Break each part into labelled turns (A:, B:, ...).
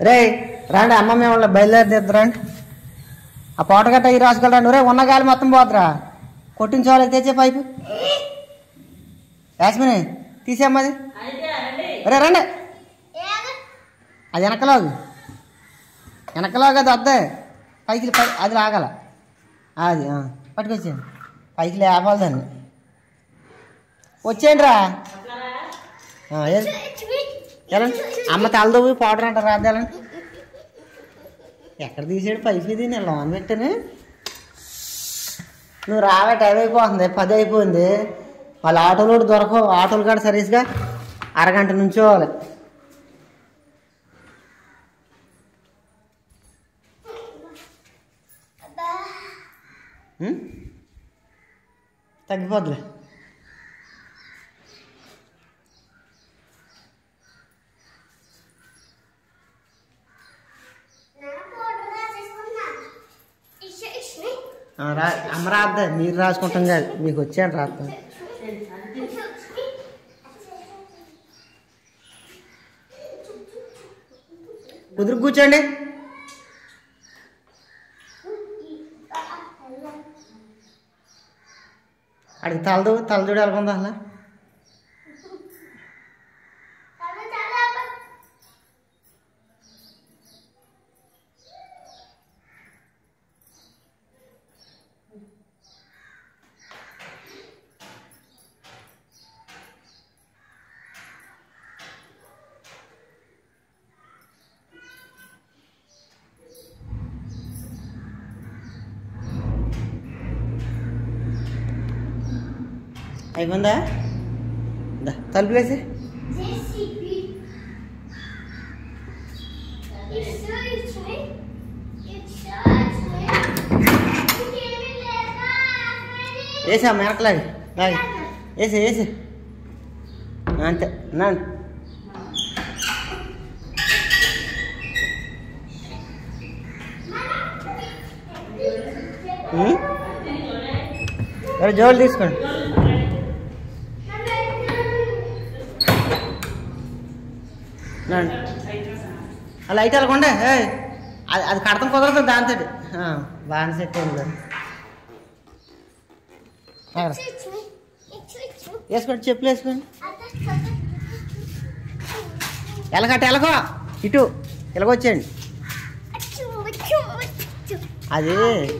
A: రే రండి అమ్మమ్మ వాళ్ళ బయలుదేరిద్దురండి. ఆ పూట గట్ట ఈ రాసుకెళ్ళండి. రే ఉన్న గాలి మొత్తం పోతురా. కొట్టించోవాలి తెచ్చే పైపు. యాస్మిని తీసేమ్మది. రే రండి. అది వెనకలాగు అది వద్దే పైకి అది లాగాల. అది పట్టుకొచ్చేయండి. పైకి లేపాలి దాన్ని. వచ్చేయండి రా. వెళ్ళండి. అమ్మ తలదోవి పౌడర్ అంటారు రాద్దాలండి. ఎక్కడ తీసాడు పైకి? ఇది నేను లోన్ పెట్టాను. నువ్వు రావే టైం అయిపోతుంది. 10 అయిపోయింది. వాళ్ళు ఆటోలు కూడా దొరకవు. ఆటోలు కూడా సర్వీస్గా అరగంట నుంచోవాలి. తగ్గిపోద్దులే. అమ్మ రాద్దా, మీరు రాసుకుంటాం కాదు, మీకు వచ్చాను రాద్దాం. కుదురు కూర్చోండి. అడిగి తలదూడి వెళ్ళకుందా అలా. అయిపోయిందా? తలుపు వేసి వేసా మెరకలాగి లాగి వేసి అంతే. జోలు తీసుకోండి. లైట్ వెళ్ళకుండా అది కడతం కుదరదు. దాంతో బాగా సెట్ అయింది. వేసుకోండి, చెప్పులు వేసుకోండి. ఎలగో ఇటు ఇలాగొచ్చేయండి. అది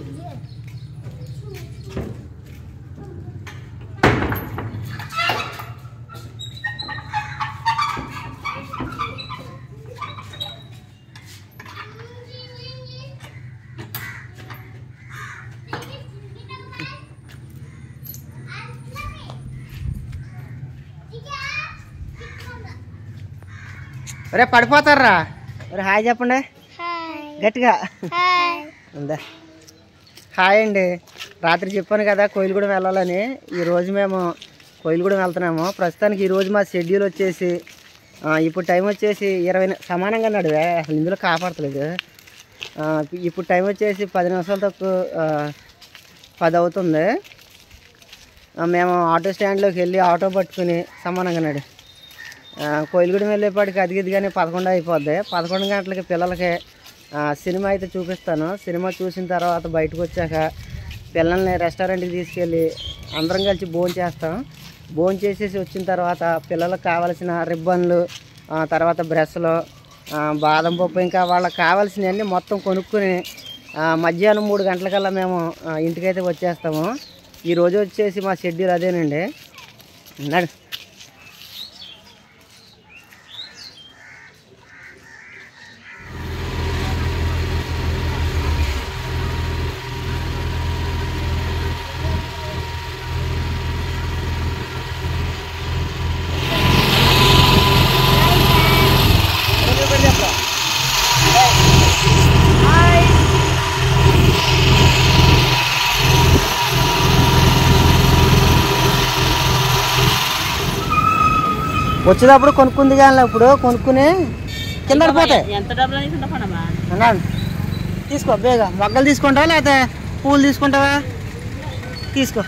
A: ఒరే పడిపోతారా. ఒరే హాయ్ చెప్పండి గట్టిగా. ఉందా? హాయ్ అండి. రాత్రి చెప్పాను కదా కోయిలగూడెం వెళ్ళాలని. ఈరోజు మేము కోయిలగూడెం వెళ్తున్నాము. ప్రస్తుతానికి ఈరోజు మా షెడ్యూల్ వచ్చేసి ఇప్పుడు టైం వచ్చేసి 20 సమానంగా నడివే. అసలు ఇందులో కాపాడతలేదు. ఇప్పుడు టైం వచ్చేసి 10 నిమిషాలు తక్కువ 10 అవుతుంది. మేము ఆటో స్టాండ్లోకి వెళ్ళి ఆటో పట్టుకుని సమానంగా నడి కోయిలగూడెం వెళ్ళేపాటికి అదిగిదిగానే 11 అయిపోద్ది. 11 గంటలకి పిల్లలకి సినిమా అయితే చూపిస్తాను. సినిమా చూసిన తర్వాత బయటకు వచ్చాక పిల్లల్ని రెస్టారెంట్కి తీసుకెళ్ళి అందరం కలిసి భోజనం చేస్తాం. భోజనం చేసేసి వచ్చిన తర్వాత పిల్లలకు కావాల్సిన రిబ్బన్లు, తర్వాత బ్రష్లు, బాదం పప్పు, ఇంకా వాళ్ళకి కావాల్సినవన్నీ మొత్తం కొనుక్కుని మధ్యాహ్నం 3 గంటలకల్లా మేము ఇంటికైతే వచ్చేస్తాము. ఈరోజు వచ్చేసి మా షెడ్యూల్ అదేనండి. వచ్చేటప్పుడు కొనుక్కుంది కానీ ఇప్పుడు కొనుక్కుని కింద పడిపోతాయి. తీసుకో బేగా. మొగ్గలు తీసుకుంటావా లేకపోతే పూలు తీసుకుంటావా? తీసుకో.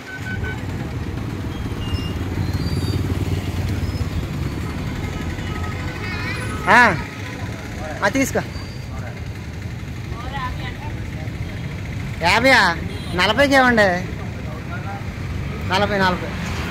A: తీసుకో. 50 40కి ఇవ్వండి. 40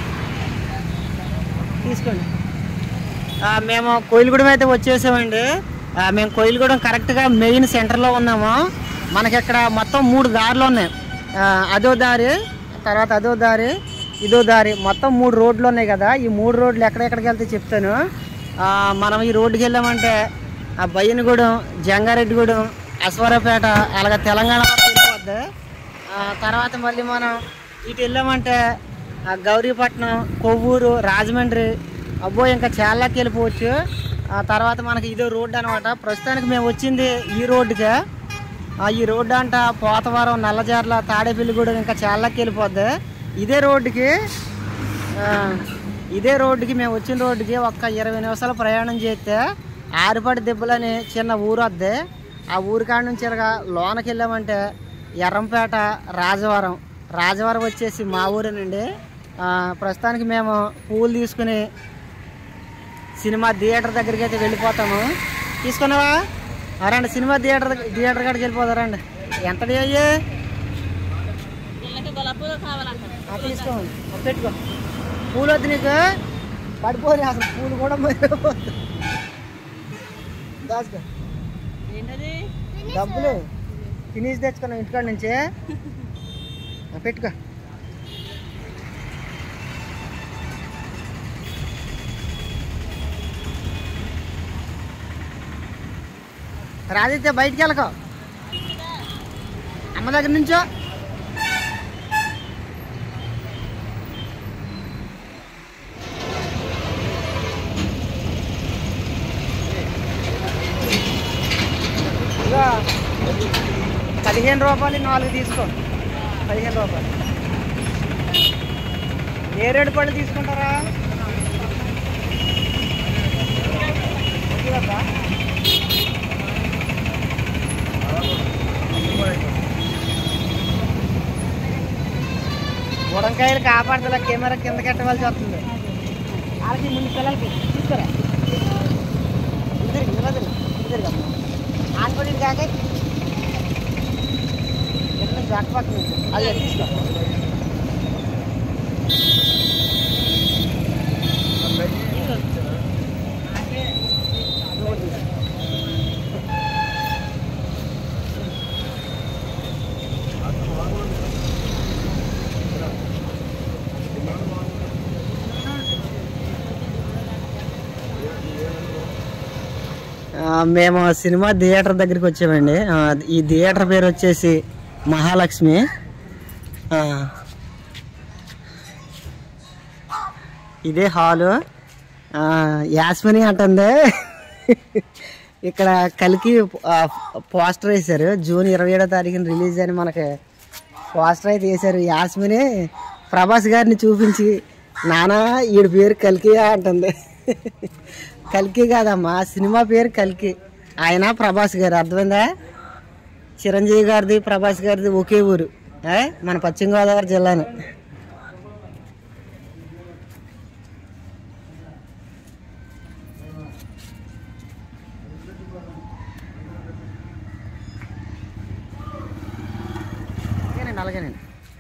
A: తీసుకోండి. మేము కోయిలగూడెం అయితే వచ్చేసామండి. మేము కోయిలగూడెం కరెక్ట్గా మెయిన్ సెంటర్లో ఉన్నాము. మనకి ఇక్కడ మొత్తం 3 దారులు ఉన్నాయి. అదో దారి, తర్వాత అదో దారి, ఇదో దారి, మొత్తం 3 రోడ్లు ఉన్నాయి కదా. ఈ 3 రోడ్లు ఎక్కడెక్కడికి వెళ్తే చెప్తాను. మనం ఈ రోడ్డుకి వెళ్ళామంటే బయ్యనగూడెం, జంగారెడ్డిగూడెం, అశ్వరాపేట, అలాగే తెలంగాణ వెళ్ళిపోద్ది. తర్వాత మళ్ళీ మనం ఇటు వెళ్ళామంటే గౌరీపట్నం, కొవ్వూరు, రాజమండ్రి, అబ్బో ఇంకా చాలాకి వెళ్ళిపోవచ్చు. తర్వాత మనకి ఇదో రోడ్డు అనమాట. ప్రస్తుతానికి మేము వచ్చింది ఈ రోడ్డుకే. ఈ రోడ్డు అంట పోతవరం, నల్లజర్ల, తాడేపల్లిగూడెం ఇంకా చాలాకి వెళ్ళిపోద్ది. ఇదే రోడ్డుకి మేము వచ్చిన రోడ్డుకి ఒక్క 20 నిమిషాలు ప్రయాణం చేస్తే ఆరుపడి దెబ్బలని చిన్న ఊరు వద్ది. ఆ ఊరి కాడ నుంచి ఇలాగా లోనకి వెళ్ళామంటే ఎర్రంపేట, రాజవరం వచ్చేసి మా ఊరేనండి. ప్రస్తుతానికి మేము పూలు తీసుకుని సినిమా థియేటర్ దగ్గరికి అయితే వెళ్ళిపోతాము. తీసుకున్నావా? రండి, సినిమా థియేటర్ కాడికి వెళ్ళిపోతారండి. ఎంత అయ్యి తీసుకోండి, పెట్టుకో. పూలు వద్దు నీకు, పడిపోయి అసలు పూలు కూడా దాచుకో. డబ్బులు తినేసి తెచ్చుకున్నాం ఇంటికాడ నుంచి, పెట్టుకో. రాజైతే బయటికి వెళ్ళకో, అమ్మ దగ్గర నుంచో. ఇక 15 రూపాయలు 4 తీసుకో. 15 రూపాయలు. నేరేడు పళ్ళు తీసుకుంటారా? బుడంకాయలు కాపాడుతా, కెమెరా కింద కట్టవలసి వస్తుంది. వాళ్ళకి ముందు పిల్లలకి తీసుకురా. ఇద్దరు ఆనుకోండి కాక జాక్ పక్కన అది తీసుకో. మేము సినిమా థియేటర్ దగ్గరికి వచ్చామండి. ఈ థియేటర్ పేరు వచ్చేసి మహాలక్ష్మి. ఇదే హాలు. యాస్మిని అంటుంది. ఇక్కడ కల్కి పోస్టర్ వేశారు. జూన్ 27వ తారీఖున రిలీజ్ అని మనకి పోస్టర్ అయితే వేశారు. యాస్మిని ప్రభాస్ గారిని చూపించి, నానా ఈడి పేరు కల్కి అంటుంది. కల్కి కాదమ్మా, సినిమా పేరు కల్కి. ఆయన ప్రభాస్ గారు, అర్థమైందా? చిరంజీవి గారిది, ప్రభాస్ గారిది ఒకే ఊరు, మన పశ్చిమ గోదావరి జిల్లాను. అలాగేనండి.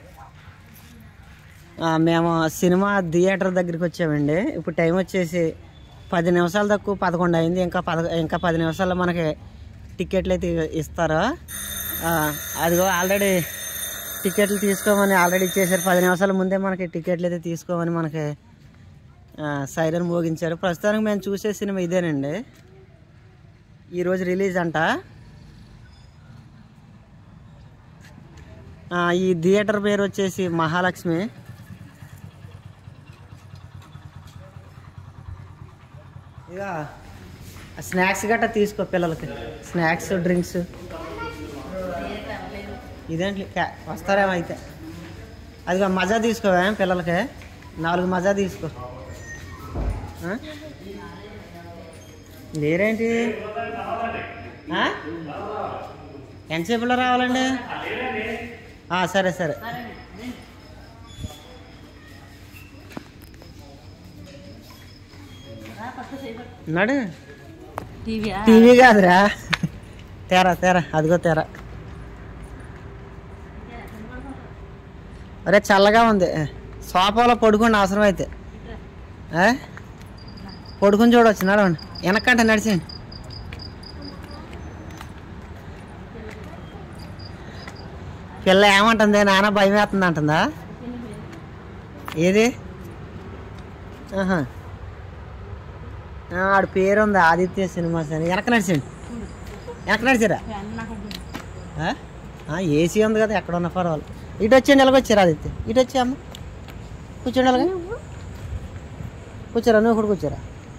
A: మేము సినిమా థియేటర్ దగ్గరికి వచ్చామండి. ఇప్పుడు టైం వచ్చేసి 10 నిమిషాలు తక్కువ 11 అయింది. ఇంకా 10 నిమిషాల్లో మనకి టికెట్లు అయితే ఇస్తారు. అదిగో ఆల్రెడీ టికెట్లు తీసుకోమని ఆల్రెడీ ఇచ్చేసారు. 10 నిమిషాల ముందే మనకి టికెట్లు అయితే తీసుకోమని మనకి సైరన్ మోగించారు. ప్రస్తుతానికి మేము చూసే సినిమా ఇదేనండి. ఈరోజు రిలీజ్ అంట. ఈ థియేటర్ పేరు వచ్చేసి మహాలక్ష్మి. ఇక స్నాక్స్ గట్రా తీసుకో పిల్లలకి, స్నాక్స్ డ్రింక్స్. ఇదేంటి వస్తారేమో అయితే. అదిగో మజా తీసుకోవా పిల్లలకి, 4 మజా తీసుకో. లేరేంటి? ఎంతసేపులో రావాలండి? సరే సరే. నడు. టీవీ కాదురా, తెరా అదిగో తెరా. అరే చల్లగా ఉంది, సోఫాలో పడుకోండి అవసరం అయితే. పడుకుని చూడవచ్చు, నడవండి. వెనక్కంటే నడిచేయండి. పిల్ల ఏమంటుంది? నాన్న భయం వేస్తుంది అంటుందా? ఏది? ఆడు పేరు ఉంది ఆదిత్య సినిమాస్ అని. వెనక నడిచండి, వెనక నడిచారా? ఏసీ ఉంది కదా, ఎక్కడ ఉన్నా పర్వాలేదు. ఇటు వచ్చేయండి, ఎలాగొచ్చారు ఆదిత్య? ఇటు వచ్చి అమ్మ కూర్చోండి. అలాగే కూర్చోరా, నువ్వు కూడా కూర్చోరా.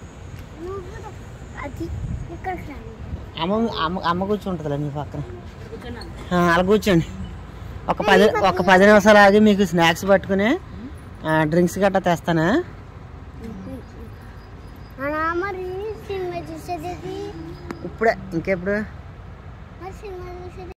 A: అమ్మ కూర్చుంటుందిలే నీ పక్కన. అలా కూర్చోండి. ఒక 10 నిమిషాలు ఆగి మీకు స్నాక్స్ పట్టుకుని డ్రింక్స్ గట్టా తెస్తానా? ఇప్పుడే, ఇంకెప్పుడు?